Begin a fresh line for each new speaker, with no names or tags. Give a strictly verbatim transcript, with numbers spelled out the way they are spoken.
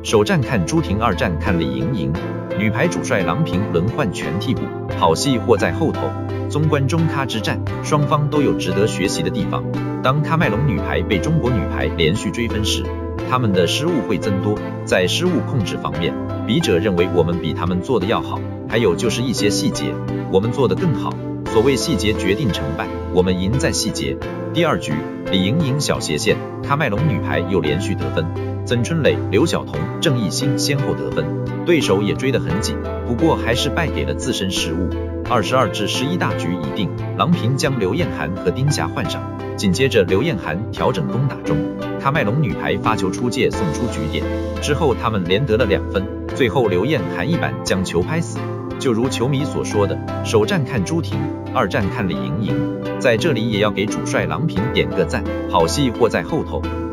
首战看朱婷，二战看李盈莹，女排主帅郎平轮换全替补，好戏或在后头。纵观中咖之战，双方都有值得学习的地方。当喀麦隆女排被中国女排连续追分时，他们的失误会增多。在失误控制方面，笔者认为我们比他们做的要好，还有就是一些细节，我们做得更好。所谓细节决定成败，我们赢在细节。第二局，李盈莹小斜线，喀麦隆女排又连续得分，曾春蕾、刘晓彤、郑义兴先后得分，对手也追得很紧，不过还是败给了自身失误。二十二至十一大局已定，郎平将刘晏含和丁霞换上，紧接着刘晏含调整攻打中，喀麦隆女排发球出界送出局点，之后他们连得了两分，最后刘晏含一板将球拍死。就如球迷所说的，首战看朱婷，二战看李盈莹，在这里也要给主帅郎平点个赞，好戏或在后头。